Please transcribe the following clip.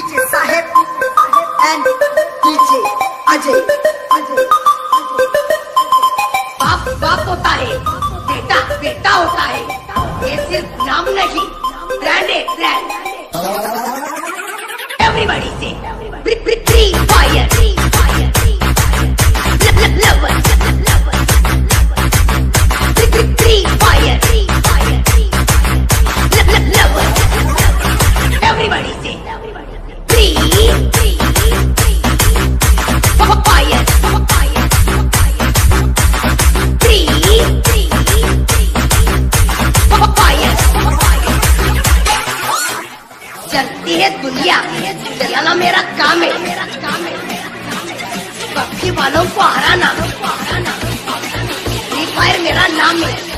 DJ Sahib and DJ Ajay. बाप बाप होता है, बेटा बेटा होता है, ये सिर्फ नाम नहीं, ब्रांड है brand. Everybody say free fire, lover, free fire, lover. Everybody say free fire. चलती है दुनिया, चलाना मेरा काम है, पक्षी वालों को हराना, फ्री फायर मेरा नाम है।